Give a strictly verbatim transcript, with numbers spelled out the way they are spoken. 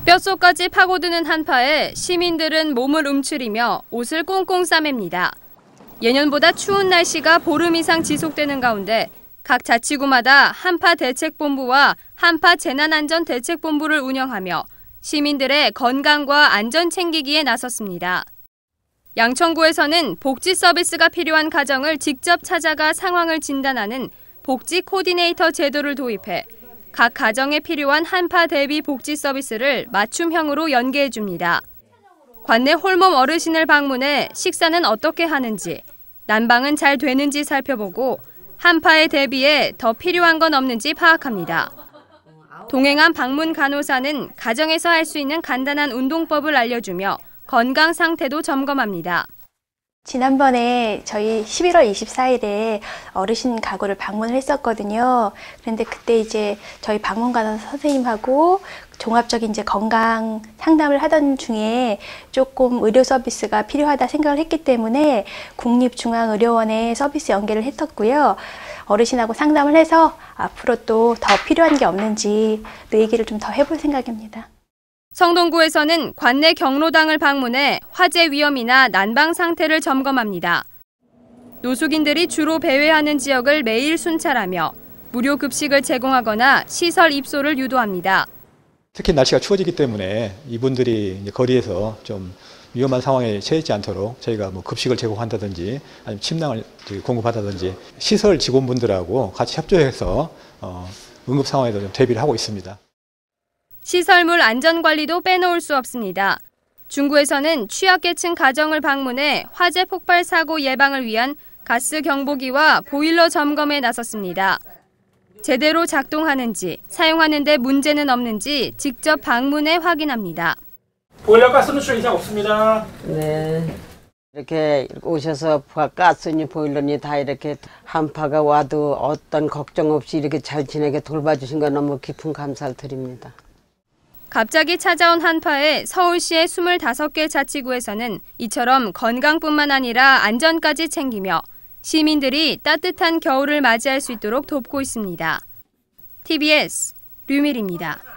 뼛속까지 파고드는 한파에 시민들은 몸을 움츠리며 옷을 꽁꽁 싸맵니다. 예년보다 추운 날씨가 보름 이상 지속되는 가운데 각 자치구마다 한파대책본부와 한파재난안전대책본부를 운영하며 시민들의 건강과 안전 챙기기에 나섰습니다. 양천구에서는 복지 서비스가 필요한 가정을 직접 찾아가 상황을 진단하는 복지 코디네이터 제도를 도입해 각 가정에 필요한 한파 대비 복지 서비스를 맞춤형으로 연계해 줍니다. 관내 홀몸 어르신을 방문해 식사는 어떻게 하는지, 난방은 잘 되는지 살펴보고 한파에 대비해 더 필요한 건 없는지 파악합니다. 동행한 방문 간호사는 가정에서 할 수 있는 간단한 운동법을 알려주며 건강 상태도 점검합니다. 지난번에 저희 십일월 이십사일에 어르신 가구를 방문을 했었거든요. 그런데 그때 이제 저희 방문간호사 선생님하고 종합적인 이제 건강 상담을 하던 중에 조금 의료 서비스가 필요하다 생각을 했기 때문에 국립중앙의료원에 서비스 연계를 했었고요. 어르신하고 상담을 해서 앞으로 또 더 필요한 게 없는지 그 얘기를 좀 더 해볼 생각입니다. 성동구에서는 관내 경로당을 방문해 화재 위험이나 난방 상태를 점검합니다. 노숙인들이 주로 배회하는 지역을 매일 순찰하며 무료 급식을 제공하거나 시설 입소를 유도합니다. 특히 날씨가 추워지기 때문에 이분들이 이제 거리에서 좀 위험한 상황에 처해지 않도록 저희가 뭐 급식을 제공한다든지 아니면 침낭을 공급한다든지 시설 직원분들하고 같이 협조해서 어, 응급 상황에도 좀 대비를 하고 있습니다. 시설물 안전관리도 빼놓을 수 없습니다. 중구에서는 취약계층 가정을 방문해 화재 폭발 사고 예방을 위한 가스 경보기와 보일러 점검에 나섰습니다. 제대로 작동하는지, 사용하는 데 문제는 없는지 직접 방문해 확인합니다. 보일러 가스 누출 이상 없습니다. 네. 이렇게 오셔서 가스니 보일러니 다 이렇게 한파가 와도 어떤 걱정 없이 이렇게 잘 지내게 돌봐주신 거 너무 깊은 감사를 드립니다. 갑자기 찾아온 한파에 서울시의 스물다섯 개 자치구에서는 이처럼 건강뿐만 아니라 안전까지 챙기며 시민들이 따뜻한 겨울을 맞이할 수 있도록 돕고 있습니다. 티비에스 류밀희입니다.